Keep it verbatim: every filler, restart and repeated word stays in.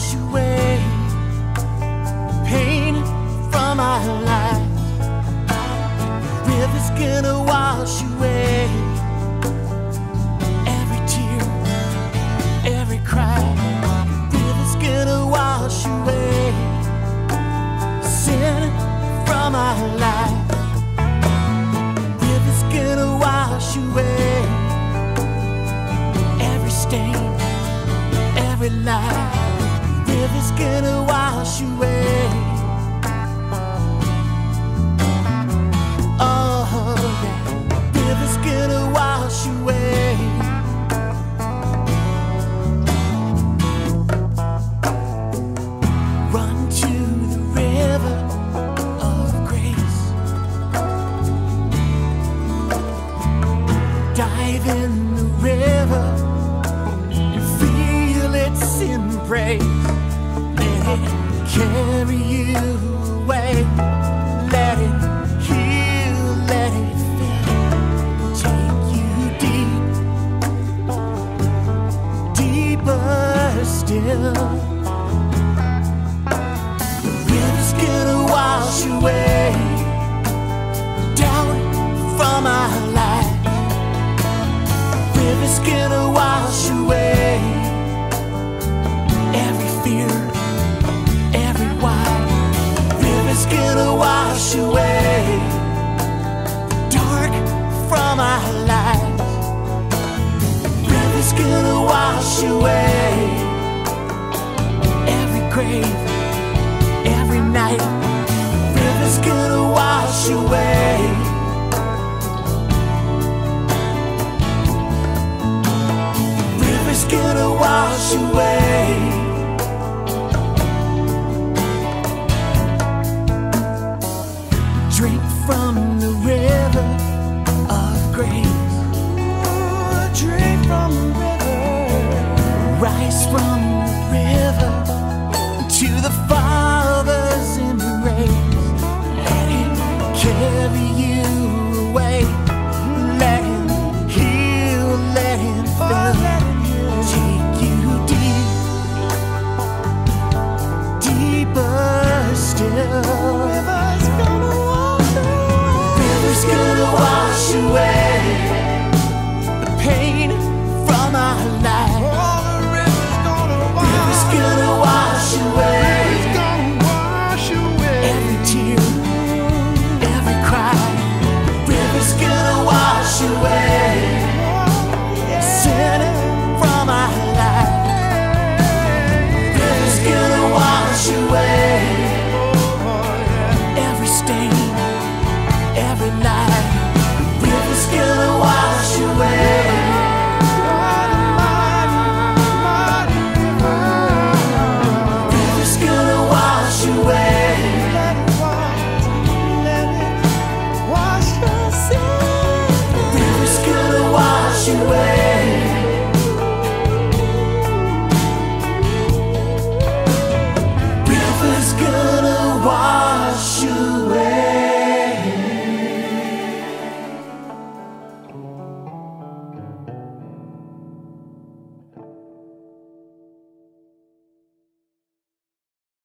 wash away pain from our lives. River's gonna wash away every tear, every cry. River's gonna wash away sin from our lives. River's gonna wash away every stain, every lie. River's gonna wash away. Oh yeah, river's gonna wash away. Run to the river of grace. Dive in the river and feel its embrace. Let it carry you away. Let it heal, let it fill. Take you deep, deeper still. The river's gonna wash away doubt from our lives. River's gonna wash away every fear, every why. River's gonna wash away dark from our lives. River's gonna wash away every grave, every night. River's gonna wash away. River's gonna wash away. Drink from the river of grace. Ooh, drink from the river. Rise from the river.